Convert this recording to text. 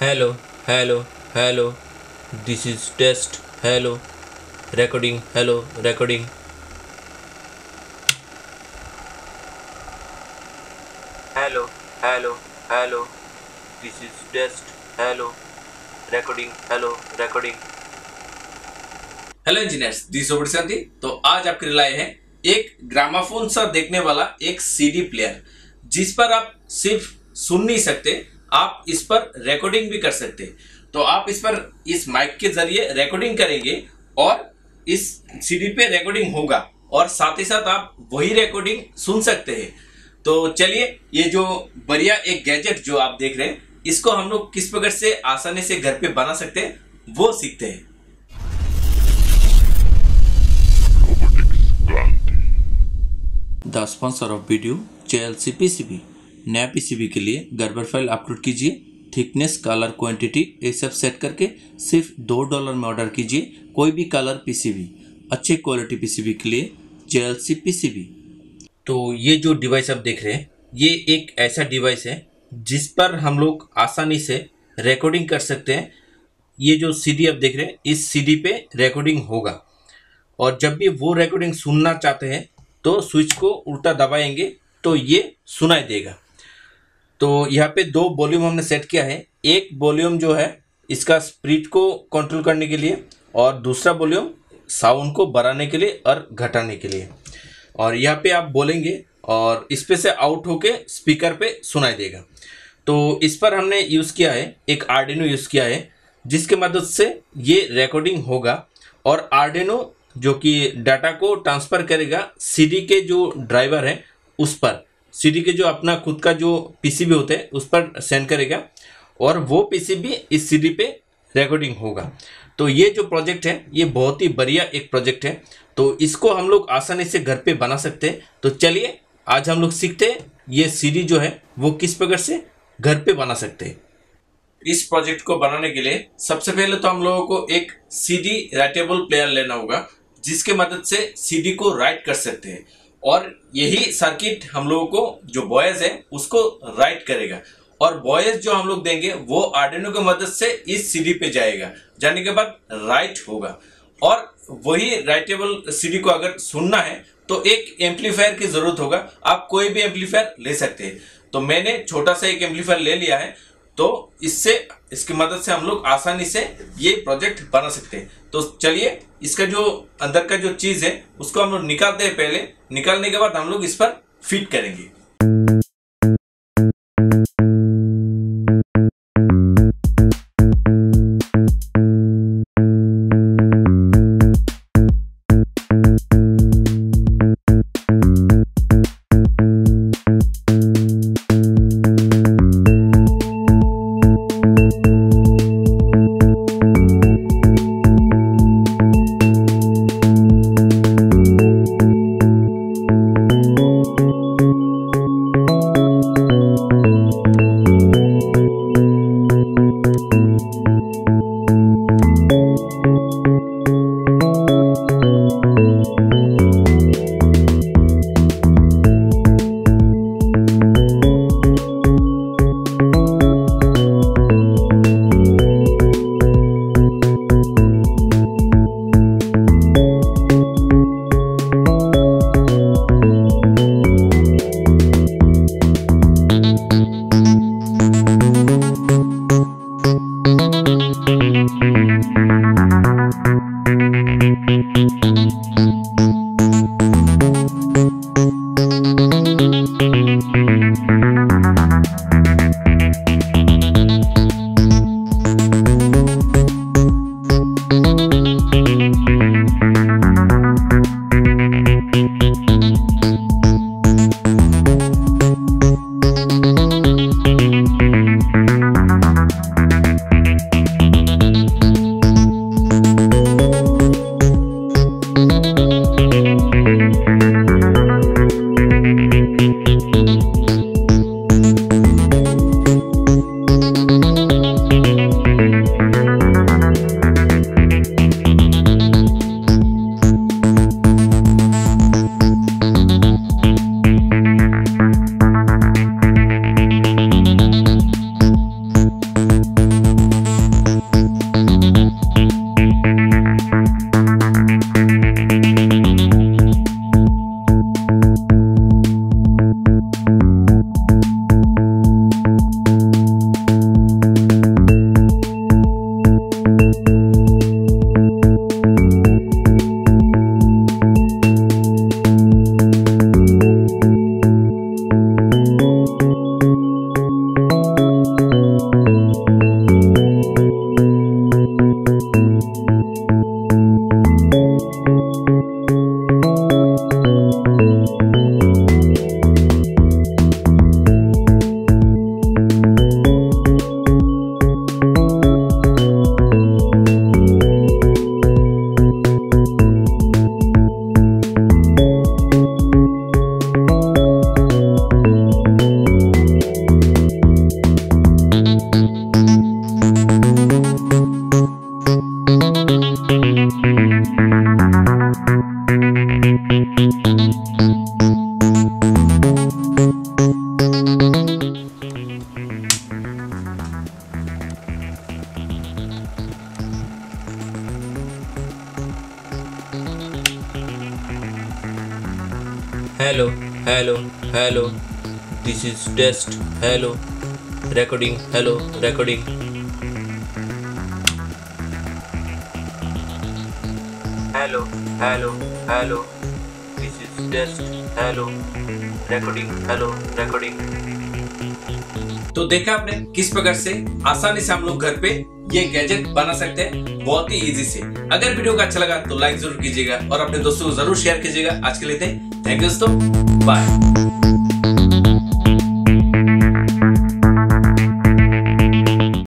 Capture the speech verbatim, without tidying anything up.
Hello, hello, hello. This is test. Hello, recording. Hello, recording. Hello, hello, hello. This is test. Hello, recording. Hello, recording. Hello engineers, this robotics कांति। तो आज आपके लिए लाए हैं एक ग्रामाफोन सा देखने वाला एक सीडी प्लेयर, जिस पर आप सिर्फ सुन नहीं सकते, आप इस पर रिकॉर्डिंग भी कर सकते। तो आप इस पर इस माइक के जरिए रिकॉर्डिंग करेंगे और इस सीडी पे रिकॉर्डिंग होगा और साथ ही साथ आप वही रिकॉर्डिंग सुन सकते हैं। तो चलिए, ये जो बढ़िया एक गैजेट जो आप देख रहे हैं, इसको हम लोग किस प्रकार से आसानी से घर पे बना सकते हैं वो सीखते हैं। The sponsor of video JLC PCB. नया पीसीबी के लिए गर्बर फाइल अपलोड कीजिए, थिकनेस, कलर, क्वांटिटी ये सब सेट करके सिर्फ दो डॉलर में ऑर्डर कीजिए कोई भी कलर पीसीबी। अच्छी क्वालिटी पीसीबी के लिए जेएलसी पीसीबी। तो ये जो डिवाइस आप देख रहे हैं, ये एक ऐसा डिवाइस है जिस पर हम लोग आसानी से रिकॉर्डिंग कर सकते हैं। ये जो सीडी आप देख रहे हैं, इस सीडी पे रिकॉर्डिंग होगा और जब भी वो रिकॉर्डिंग सुनना चाहते हैं तो स्विच को उल्टा दबाएंगे तो ये सुनाई देगा। तो यहाँ पे दो वॉल्यूम हमने सेट किया है। एक वॉल्यूम जो है इसका स्पीड को कंट्रोल करने के लिए और दूसरा वॉल्यूम साउंड को बढ़ाने के लिए और घटाने के लिए। और यहाँ पे आप बोलेंगे और इस पे से आउट होके स्पीकर पे सुनाई देगा। तो इस पर हमने यूज़ किया है एक आर्डिनो यूज़ किया है, जिसके मदद से ये रिकॉर्डिंग होगा और आर्डिनो जो कि डाटा को ट्रांसफ़र करेगा सीडी के जो ड्राइवर है उस पर, सीडी के जो अपना खुद का जो पीसीबी होता है उस पर सेंड करेगा और वो पीसीबी इस सीडी पे रिकॉर्डिंग होगा। तो ये जो प्रोजेक्ट है ये बहुत ही बढ़िया एक प्रोजेक्ट है। तो इसको हम लोग आसानी से घर पे बना सकते हैं। तो चलिए आज हम लोग सीखते हैं ये सीडी जो है वो किस प्रकार से घर पे बना सकते हैं। इस प्रोजेक्ट को बनाने के लिए सबसे पहले तो हम लोगों को एक सीडी राइटेबल प्लेयर लेना होगा, जिसके मदद से सीडी को राइट कर सकते हैं। और यही सर्किट हम लोगों को जो वॉयस है उसको राइट करेगा और वॉयस जो हम लोग देंगे वो आर्डिनो की मदद से इस सीडी पे जाएगा, जाने के बाद राइट होगा। और वही राइटेबल सीडी को अगर सुनना है तो एक एम्पलीफायर की जरूरत होगा। आप कोई भी एम्पलीफायर ले सकते हैं। तो मैंने छोटा सा एक एम्पलीफायर ले लिया है, तो इससे इसकी मदद से हम लोग आसानी से ये प्रोजेक्ट बना सकते हैं। तो चलिए, इसका जो अंदर का जो चीज है उसको हम लोग निकालते हैं। पहले निकालने के बाद हम लोग इस पर फिट करेंगे। Hello hello hello, this is test, hello recording, hello recording, hello hello hello, this is test, hello recording, hello recording। तो देखा आपने किस प्रकार से आसानी से हम लोग घर पे ये गैजेट बना सकते हैं, बहुत ही इजी से। अगर वीडियो का अच्छा लगा तो लाइक जरूर कीजिएगा और अपने दोस्तों को जरूर शेयर कीजिएगा। आज के लिए थैंक यू दोस्तों, बाय।